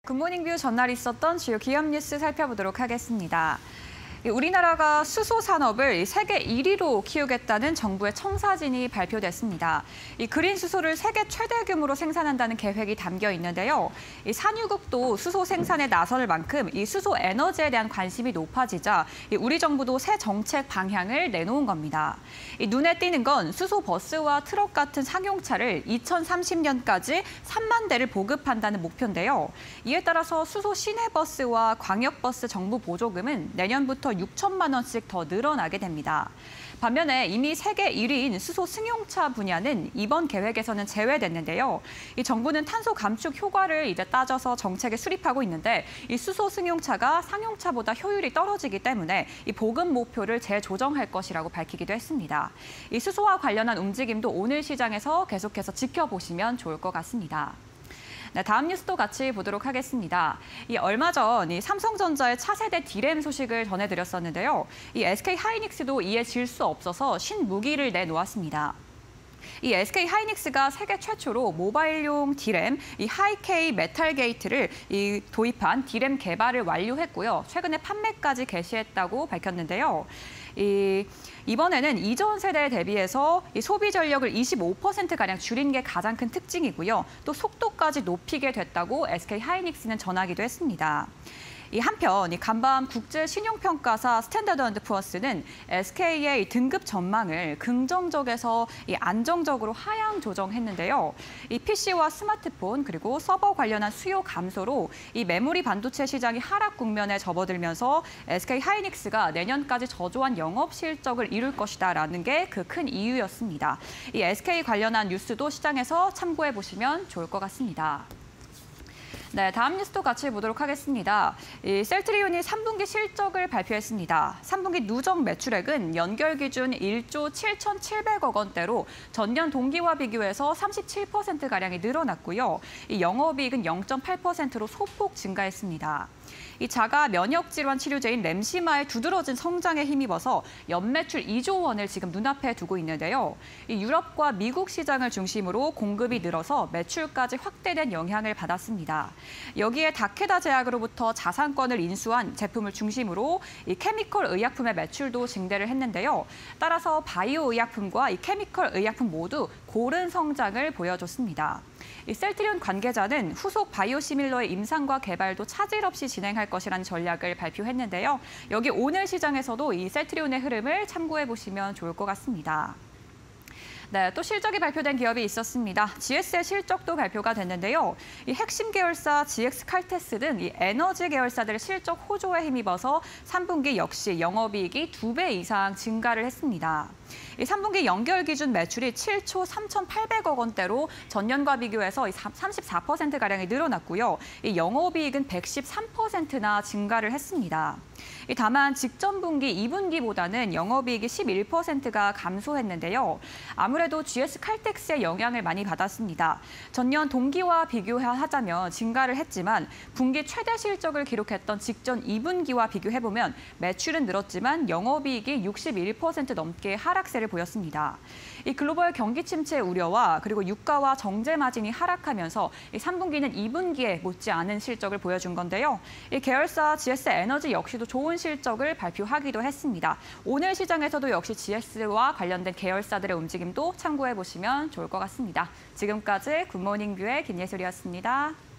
굿모닝 뷰 전날 있었던 주요 기업 뉴스 살펴보도록 하겠습니다. 우리나라가 수소 산업을 세계 1위로 키우겠다는 정부의 청사진이 발표됐습니다. 이 그린 수소를 세계 최대 규모로 생산한다는 계획이 담겨 있는데요. 이 산유국도 수소 생산에 나설 만큼 이 수소 에너지에 대한 관심이 높아지자 우리 정부도 새 정책 방향을 내놓은 겁니다. 눈에 띄는 건 수소 버스와 트럭 같은 상용차를 2030년까지 3만 대를 보급한다는 목표인데요. 이에 따라서 수소 시내버스와 광역버스 정부 보조금은 내년부터 6천만 원씩 더 늘어나게 됩니다. 반면에 이미 세계 1위인 수소 승용차 분야는 이번 계획에서는 제외됐는데요. 이 정부는 탄소 감축 효과를 이제 따져서 정책에 수립하고 있는데 이 수소 승용차가 상용차보다 효율이 떨어지기 때문에 이 보급 목표를 재조정할 것이라고 밝히기도 했습니다. 이 수소와 관련한 움직임도 오늘 시장에서 계속해서 지켜보시면 좋을 것 같습니다. 네, 다음 뉴스도 같이 보도록 하겠습니다. 얼마 전 삼성전자의 차세대 D램 소식을 전해드렸었는데요. 이 SK 하이닉스도 이에 질 수 없어서 신무기를 내놓았습니다. 이 SK 하이닉스가 세계 최초로 모바일용 D램, 이 하이K 메탈 게이트를 도입한 D램 개발을 완료했고요. 최근에 판매까지 개시했다고 밝혔는데요. 이번에는 이전 세대에 대비해서 소비 전력을 25%가량 줄인 게 가장 큰 특징이고요. 또 속도까지 높이게 됐다고 SK 하이닉스는 전하기도 했습니다. 한편 간밤 국제 신용평가사 스탠다드&푸어스는 SK의 등급 전망을 긍정적에서 안정적으로 하향 조정했는데요. PC와 스마트폰 그리고 서버 관련한 수요 감소로 메모리 반도체 시장이 하락 국면에 접어들면서 SK 하이닉스가 내년까지 저조한 영업 실적을 이룰 것이다라는 게 그 큰 이유였습니다. SK 관련한 뉴스도 시장에서 참고해 보시면 좋을 것 같습니다. 네, 다음 뉴스도 같이 보도록 하겠습니다. 셀트리온이 3분기 실적을 발표했습니다. 3분기 누적 매출액은 연결 기준 1조 7,700억 원대로 전년 동기와 비교해서 37%가량이 늘어났고요. 영업이익은 0.8%로 소폭 증가했습니다. 자가 면역 질환 치료제인 램시마의 두드러진 성장에 힘입어서 연매출 2조 원을 지금 눈앞에 두고 있는데요. 유럽과 미국 시장을 중심으로 공급이 늘어서 매출까지 확대된 영향을 받았습니다. 여기에 다케다 제약으로부터 자산권을 인수한 제품을 중심으로 케미컬 의약품의 매출도 증대를 했는데요. 따라서 바이오 의약품과 케미컬 의약품 모두 고른 성장을 보여줬습니다. 셀트리온 관계자는 후속 바이오시밀러의 임상과 개발도 차질 없이 진행할 것이라는 전략을 발표했는데요. 여기 오늘 시장에서도 이 셀트리온의 흐름을 참고해 보시면 좋을 것 같습니다. 네, 또 실적이 발표된 기업이 있었습니다. GS의 실적도 발표가 됐는데요. 핵심 계열사 GX 칼테스 등 에너지 계열사들의 실적 호조에 힘입어서 3분기 역시 영업이익이 2배 이상 증가를 했습니다. 3분기 연결 기준 매출이 7조 3,800억 원대로 전년과 비교해서 34%가량이 늘어났고요. 영업이익은 113%나 증가를 했습니다. 다만 직전 분기 2분기보다는 영업이익이 11%가 감소했는데요. 아무래도 GS 칼텍스의 영향을 많이 받았습니다. 전년 동기와 비교하자면 증가를 했지만 분기 최대 실적을 기록했던 직전 2분기와 비교해보면 매출은 늘었지만 영업이익이 61% 넘게 하락세를 보였습니다. 글로벌 경기 침체 우려와 그리고 유가와 정제 마진이 하락하면서 3분기는 2분기에 못지않은 실적을 보여준 건데요. 계열사 GS 에너지 역시도 좋은 실적을 발표하기도 했습니다. 오늘 시장에서도 역시 GS와 관련된 계열사들의 움직임도 참고해 보시면 좋을 것 같습니다. 지금까지 굿모닝 뷰의 김예솔이었습니다.